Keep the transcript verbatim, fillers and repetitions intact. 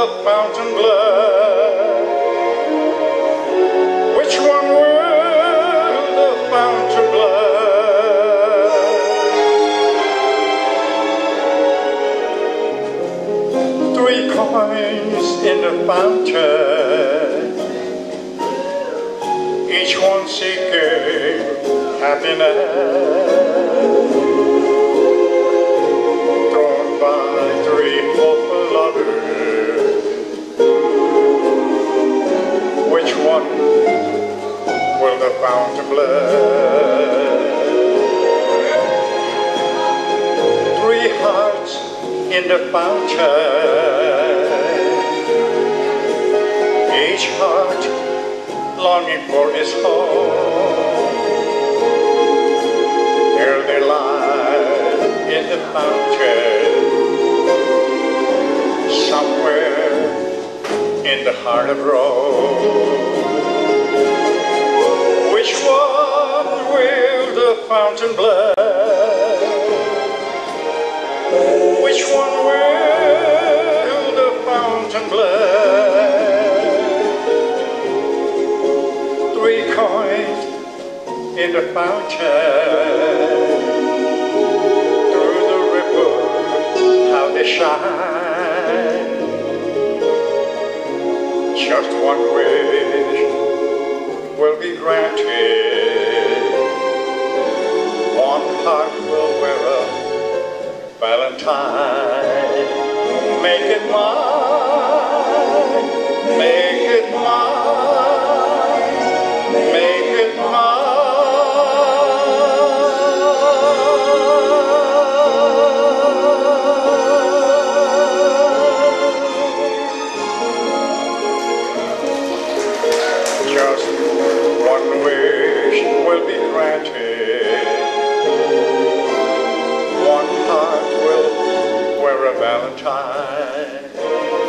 the fountain blood? Which one will the fountain blood? Three coins in the fountain, each one seeking happiness, thrown by three hopeful lovers. Which one will the fountain bless? Three hearts in the fountain, each heart longing for his home. There they lie in the fountain, somewhere in the heart of Rome. Which one will the fountain bless? Which one will the fountain bless? Three coins in the fountain, through the ripple, how they shine. Just one wish will be granted. One heart will wear a valentine. Make it mine, make it mine, make it mine. Just one wish will be granted. One heart will wear a valentine.